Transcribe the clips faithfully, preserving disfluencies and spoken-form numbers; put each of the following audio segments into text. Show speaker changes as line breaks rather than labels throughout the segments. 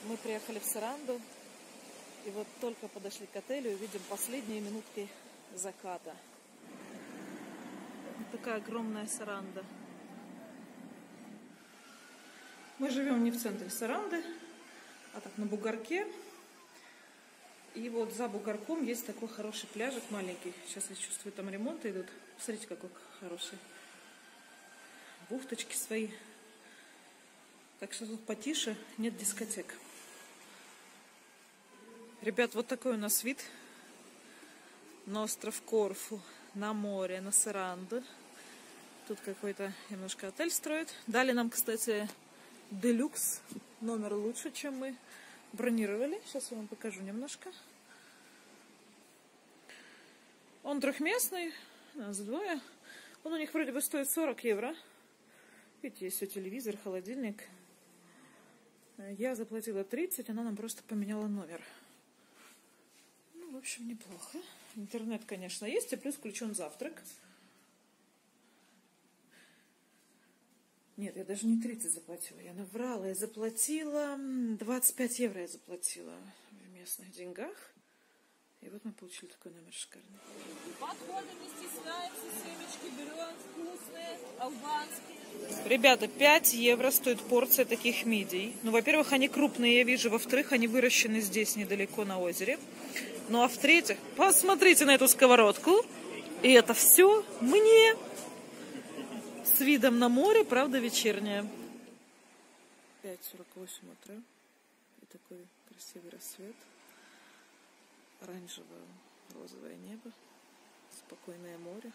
Мы приехали в Саранду, и вот только подошли к отелю и видим последние минутки заката. Вот такая огромная Саранда. Мы живем не в центре Саранды, а так на бугорке. И вот за бугорком есть такой хороший пляжик маленький. Сейчас я чувствую, там ремонты идут. Смотрите, какой хороший. Бухточки свои. Так что тут потише, нет дискотек. Ребят, вот такой у нас вид на остров Корфу, на море, на Саранду. Тут какой-то немножко отель строят. Дали нам, кстати, делюкс. Номер лучше, чем мы бронировали. Сейчас я вам покажу немножко. Он трехместный, нас двое. Он у них вроде бы стоит сорок евро. Видите, есть все телевизор, холодильник. Я заплатила тридцать, она нам просто поменяла номер. Ну, в общем, неплохо. Интернет, конечно, есть, и плюс включен завтрак. Нет, я даже не тридцать заплатила, я наврала. Я заплатила двадцать пять евро, я заплатила в местных деньгах. И вот мы получили такой номер шикарный.
Подходы не стесняемся, семечки берем, вкусные, албанские.
Ребята, пять евро стоит порция таких мидий. Ну, во-первых, они крупные, я вижу. Во-вторых, они выращены здесь, недалеко на озере. Ну, а в-третьих, посмотрите на эту сковородку. И это все мне. С видом на море, правда, вечернее. пять сорок восемь утра. И такой красивый рассвет. Оранжево-розовое небо. Спокойное море.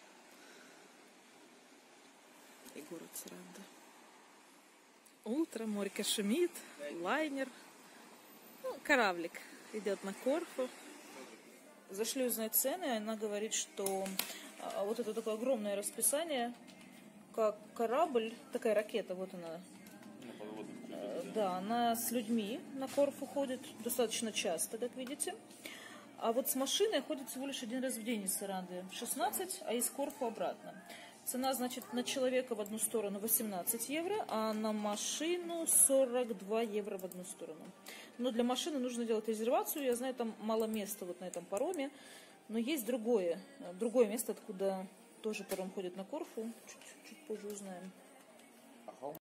И город Саранда. Утро, море шумит, лайнер. Ну, кораблик идет на Корфу. Зашли узнать цены, она говорит, что а, вот это такое огромное расписание, как корабль, такая ракета, вот она. Э, да, она с людьми на Корфу ходит достаточно часто, как видите. А вот с машиной ходит всего лишь один раз в день из Саранды. шестнадцать, а из Корфу обратно. Цена, значит, на человека в одну сторону восемнадцать евро, а на машину сорок два евро в одну сторону. Но для машины нужно делать резервацию. Я знаю, там мало места вот на этом пароме. Но есть другое, другое место, откуда тоже паром ходит на Корфу. Чуть, чуть позже узнаем.